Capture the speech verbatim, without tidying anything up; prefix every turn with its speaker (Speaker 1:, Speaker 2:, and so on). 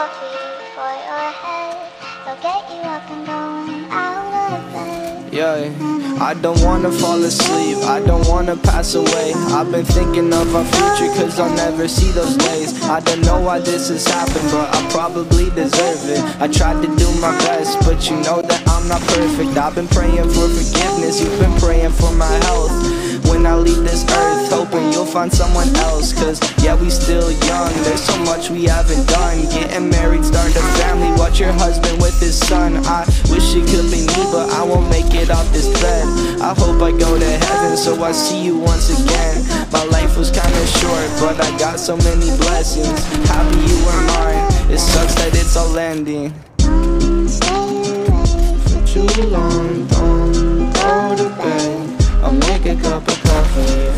Speaker 1: coffee for your head. They'll get you up and going out of bed.
Speaker 2: Yeah, I don't wanna fall asleep, I don't wanna pass away. I've been thinking of our future, cause I'll never see those days. I don't know why this has happened, but I probably deserve it. I tried to do my best, but you know that I'm not perfect. I've been praying for forgiveness, you've been praying for my health. When I leave this earth, hoping you'll find someone else. Cause yeah, we still young, there's so much we haven't done. Getting married, start a family, watch your husband with his son. I wish it could be me, but I won't make it off this bed. I hope I go to heaven, so I see you once again. My life was kinda short, but I got so many blessings. Happy you were mine, it sucks that it's all ending.
Speaker 1: Don't stay away
Speaker 2: For too long, don't go to bed. I'll make a cup of coffee